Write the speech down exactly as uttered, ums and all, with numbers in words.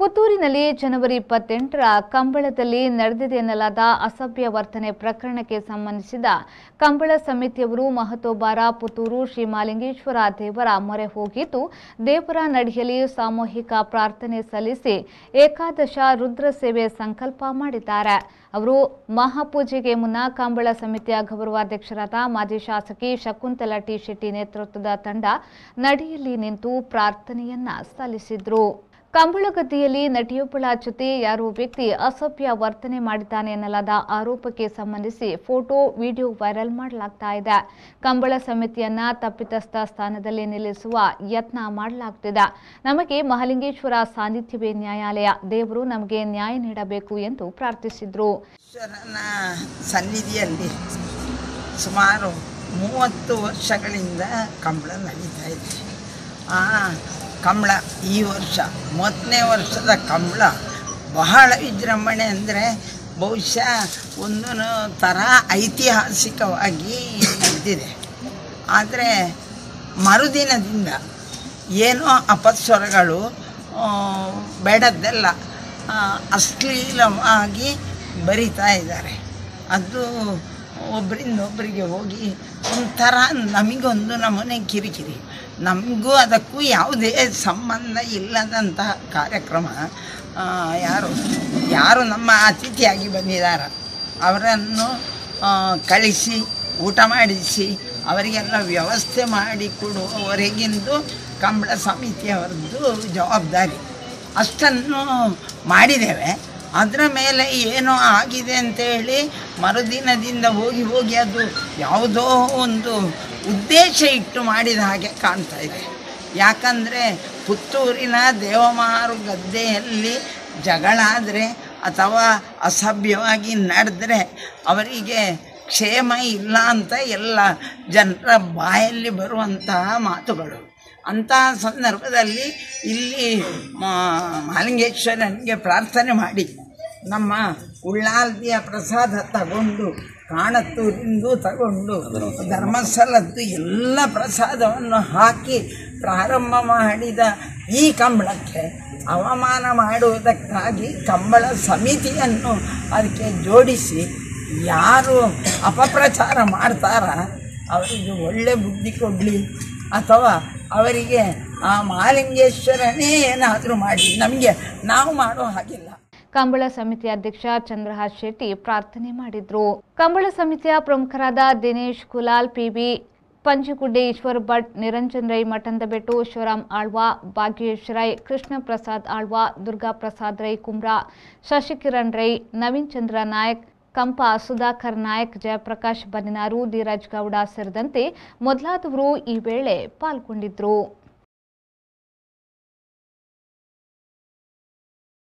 ಪುತ್ತೂರಿನಲ್ಲಿ ಜನವರಿ ಇಪ್ಪತ್ತೆಂಟರ ಕಂಬಳದಲ್ಲಿ ನಡೆದಿದೆ ಎನ್ನಲಾದ ಅಸಭ್ಯ ವರ್ತನೆ ಪ್ರಕರಣಕ್ಕೆ ಸಂಬಂಧಿಸಿದ ಕಂಬಳ ಸಮಿತಿಯವರು ಮಹತೋಬಾರ ಪುತ್ತೂರು ಶ್ರೀ ಮಹಾಲಿಂಗೇಶ್ವರ ದೇವರ ಮೊರೆ ಹೋಗಿದ್ದು, ದೇವರ ನಡಿಗೆಯಲ್ಲಿ ಸಾಮೂಹಿಕ ಪ್ರಾರ್ಥನೆ ಸಲ್ಲಿಸಿ ಏಕಾದಶ ರುದ್ರ ಸೇವೆ ಸಂಕಲ್ಪ ಮಾಡಿದ್ದಾರೆ. ಅವರು ಮಹಾಪೂಜೆಗೆ ಮುನ್ನ ಕಂಬಳ ಸಮಿತಿಯ ಗೌರವಾಧ್ಯಕ್ಷರಾದ ಮಾಜಿ ಶಾಸಕಿ ಶಕುಂತಲಾ ಟಿ ಶೆಟ್ಟಿ ನೇತೃತ್ವದ ತಂಡ ನಡಿಯಲ್ಲಿ ನಿಂತು ಪ್ರಾರ್ಥನೆಯನ್ನ ಸಲ್ಲಿಸಿದ್ರು. ಕಂಬಳಗದ್ದೆಯಲ್ಲಿ ನಟಿಯೊಬ್ಬಳ ಜೊತೆ ಯಾರೋ ವ್ಯಕ್ತಿ ಅಸಭ್ಯ ವರ್ತನೆ ಮಾಡಿದ್ದಾನೆ ಎನ್ನಲಾದ ಆರೋಪಕ್ಕೆ ಸಂಬಂಧಿಸಿ ಫೋಟೋ ವಿಡಿಯೋ ವೈರಲ್ ಮಾಡಲಾಗ್ತಾ ಇದೆ. ಕಂಬಳ ಸಮಿತಿಯನ್ನ ತಪ್ಪಿತಸ್ಥ ಸ್ಥಾನದಲ್ಲಿ ನಿಲ್ಲಿಸುವ ಯತ್ನ ಮಾಡಲಾಗ್ತಿದೆ. ನಮಗೆ ಮಹಾಲಿಂಗೇಶ್ವರ ಸಾನ್ನಿಧ್ಯವೇ ನ್ಯಾಯಾಲಯ, ದೇವರು ನಮಗೆ ನ್ಯಾಯ ನೀಡಬೇಕು ಎಂದು ಪ್ರಾರ್ಥಿಸಿದ್ರು. ಸನ್ನಿಧಿಯಲ್ಲಿ ಸುಮಾರು ಮೂವತ್ತು ವರ್ಷಗಳಿಂದ ಕಂಬಳ ನಡೀತಾ ಇದೆ. ಆ ಕಂಬಳ ಈ ವರ್ಷ ಮೂವತ್ತನೇ ವರ್ಷದ ಕಂಬಳ ಬಹಳ ವಿಜೃಂಭಣೆ ಅಂದರೆ ಬಹುಶಃ ಒಂದು ಥರ ಐತಿಹಾಸಿಕವಾಗಿ ನಡೆದಿದೆ. ಆದರೆ ಮರುದಿನದಿಂದ ಏನೋ ಅಪಸ್ವರಗಳು ಬೇಡದ್ದೆಲ್ಲ ಅಶ್ಲೀಲವಾಗಿ ಬರಿತಾ ಇದ್ದಾರೆ. ಅದು ಒಬ್ಬರಿಂದ ಒಬ್ಬರಿಗೆ ಹೋಗಿ ಒಂಥರ ನಮಗೊಂದು ನಮೂನೆ ಕಿರಿಕಿರಿ. ನಮಗೂ ಅದಕ್ಕೂ ಯಾವುದೇ ಸಂಬಂಧ ಇಲ್ಲದಂತಹ ಕಾರ್ಯಕ್ರಮ. ಯಾರು ಯಾರು ನಮ್ಮ ಅತಿಥಿಯಾಗಿ ಬಂದಿದ್ದಾರೆ ಅವರನ್ನು ಕಳಿಸಿ ಊಟ ಮಾಡಿಸಿ ಅವರಿಗೆಲ್ಲ ವ್ಯವಸ್ಥೆ ಮಾಡಿ ಕೊಡುವವರೆಗಿಂದು ಕಂಬಳ ಸಮಿತಿಯವರದ್ದು ಜವಾಬ್ದಾರಿ. ಅಷ್ಟನ್ನು ಮಾಡಿದ್ದೇವೆ. ಅದರ ಮೇಲೆ ಏನೋ ಆಗಿದೆ ಅಂತೇಳಿ ಮರುದಿನದಿಂದ ಹೋಗಿ ಹೋಗಿ ಅದು ಯಾವುದೋ ಒಂದು ಉದ್ದೇಶ ಇಟ್ಟು ಮಾಡಿದ ಹಾಗೆ ಕಾಣ್ತಾ ಇದೆ. ಯಾಕಂದರೆ ಪುತ್ತೂರಿನ ದೇವಮಾರು ಗದ್ದೆಯಲ್ಲಿ ಜಗಳಾದರೆ ಅಥವಾ ಅಸಭ್ಯವಾಗಿ ನಡೆದ್ರೆ ಅವರಿಗೆ ಕ್ಷೇಮ ಇಲ್ಲ ಅಂತ ಎಲ್ಲ ಜನರ ಬಾಯಲ್ಲಿ ಬರುವಂತಹ ಮಾತುಗಳು. ಅಂತಹ ಸಂದರ್ಭದಲ್ಲಿ ಇಲ್ಲಿ ಮಹಾಲಿಂಗೇಶ್ವರನಿಗೆ ಪ್ರಾರ್ಥನೆ ಮಾಡಿ ನಮ್ಮ ಉಳ್ಳಾಲ್ದಿಯ ಪ್ರಸಾದ ತಗೊಂಡು ಕಾಣತ್ತೂರಿಂದು ತಗೊಂಡು ಧರ್ಮಸ್ಥಳದ್ದು ಎಲ್ಲ ಪ್ರಸಾದವನ್ನು ಹಾಕಿ ಪ್ರಾರಂಭ ಮಾಡಿದ ಈ ಕಂಬಳಕ್ಕೆ ಅವಮಾನ ಮಾಡುವುದಕ್ಕಾಗಿ ಕಂಬಳ ಸಮಿತಿಯನ್ನು ಅದಕ್ಕೆ ಜೋಡಿಸಿ ಯಾರು ಅಪಪ್ರಚಾರ ಮಾಡ್ತಾರ ಅವರಿಗೆ ಒಳ್ಳೆ ಬುದ್ಧಿ ಕೊಡಲಿ ಅಥವಾ ಅವರಿಗೆ ಆ ಮಹಾಲಿಂಗೇಶ್ವರನೇ ಏನಾದರೂ ಮಾಡಿ, ನಮಗೆ ನಾವು ಮಾಡೋ ಹಾಗಿಲ್ಲ. ಕಂಬಳ ಸಮಿತಿ ಅಧ್ಯಕ್ಷ ಚಂದ್ರಹಾಸ್ ಶೆಟ್ಟಿ ಪ್ರಾರ್ಥನೆ ಮಾಡಿದ್ರು. ಕಂಬಳ ಸಮಿತಿಯ ಪ್ರಮುಖರಾದ ದಿನೇಶ್ ಕುಲಾಲ್, ಪಿಬಿ ಪಂಚಗುಡ್ಡೆ, ಈಶ್ವರ್ ಭಟ್, ನಿರಂಜನ್ ರೈ, ಮಠಂದಬೆಟ್ಟು, ಶಿವರಾಮ್ ಆಳ್ವಾ, ಭಾಗ್ಯೇಶ್ ರೈ, ಕೃಷ್ಣ ಪ್ರಸಾದ್ ಆಳ್ವಾ, ದುರ್ಗಾ ಪ್ರಸಾದ್ ರೈ ಕುಮ್ರಾ, ಶಶಿಕಿರಣ್ ರೈ, ನವೀನ್ ಚಂದ್ರ ನಾಯಕ್, ಕಂಪ ಸುಧಾಕರ್ ನಾಯಕ್, ಜಯಪ್ರಕಾಶ್ ಬನಿನಾರು, ಧೀರಜ್ ಗೌಡ ಸೇರಿದಂತೆ ಮೊದಲಾದವರು ಈ ವೇಳೆ ಪಾಲ್ಗೊಂಡಿದ್ರು.